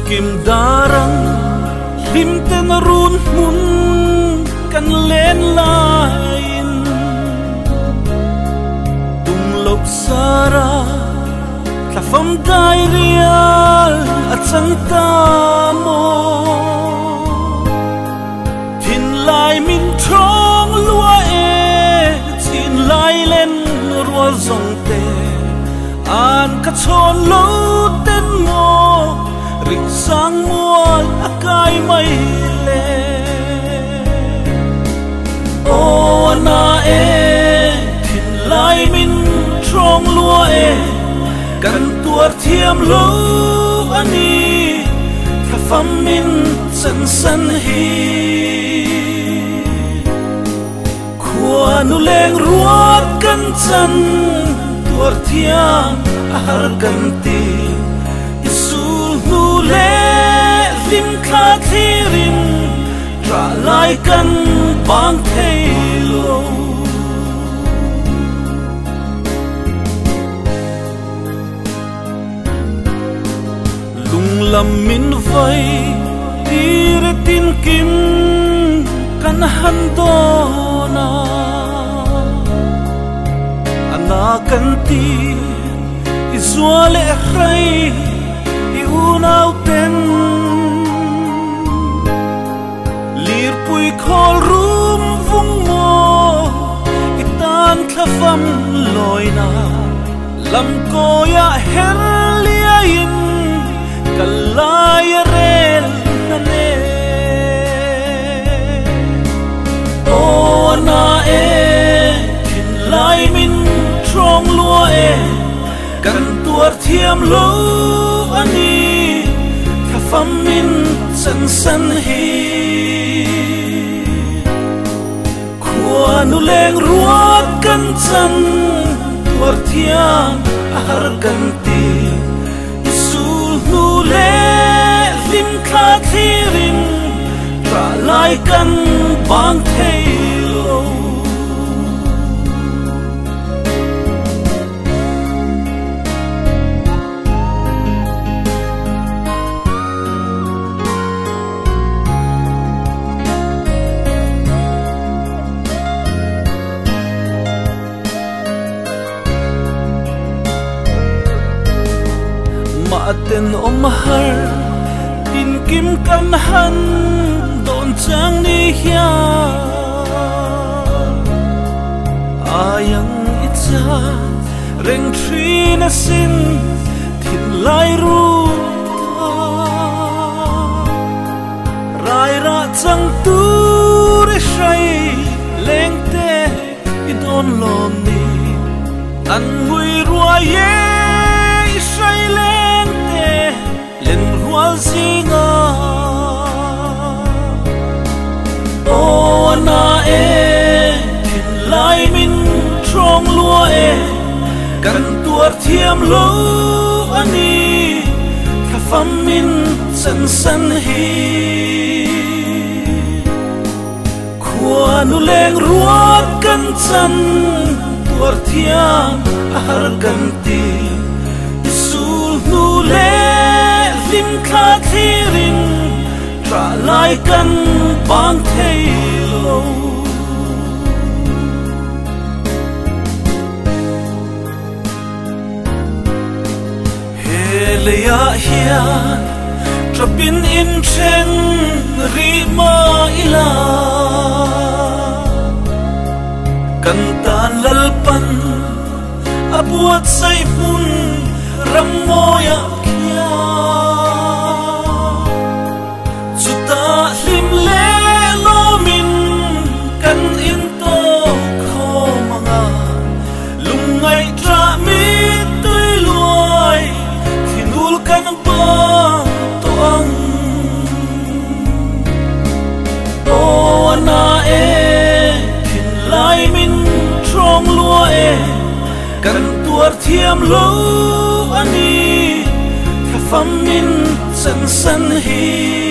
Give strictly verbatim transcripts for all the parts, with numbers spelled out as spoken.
kim darang lim ten run mun kan len lain tung lộc sara la fam dai rial at sang ta mo tin lai min trong lua e tin lai len rua zong te an ka chon lo ten mo rik sang mual akai mai le o na e tin lai min trong lua e kan tuar thiam lo ani tha fam min san san hi khua nu leng ruat kan chan tuar thiam har kan ti isu nu le lim kha thirin tra lai kan bang thei lo lam min vai tire tin kim kan han do na ana kan ti izuale khai i unau ten lir pui khol rum vung mo itan thafam loina lam ko ya her lia in kalaya rel nane o na e tin lai min trong lua e kan tuar thiam lo ani tha fam min san san hi khua nu leng ruat kan chan tuar thiam har kan ti nu le lim kha thirin tra lai kan bang thei lo ten om har tin kim kan han don chang ni hia ayang itcha reng thri na sin thit lai ru rai ra chang tu re shai leng te i don lom ni an ngui rua ye shai leng te len rual zinga o na e tin lai min trong lua e kan tuar thiam lo ani tha fam min san san hi khua nu leng ruat kan chan tuar thiam har kan ti isul nu le lim kha thirin tra lai kan bang thei lo leya hian trapin in chen ri ma ila kan tan lalpan abuat sai mun ram moya kia chuta lim le lo min kan in to kho manga lungai tra mi tui luai kan ba to ang o na e tin lai min trong lua e kan tuar thiam lo ani tha fam min san san hi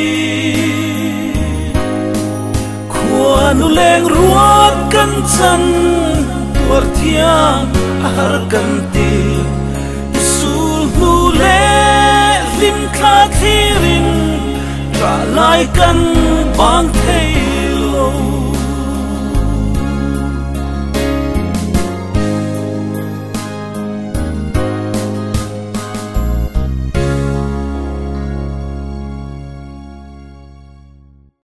khua nu leng ruat kan chan tuar thiam har kan ti isul nu le lim kha thirin lai căn bang thei